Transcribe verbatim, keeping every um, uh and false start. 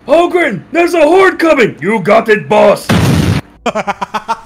Ogryn, there's a horde coming! You got it, boss!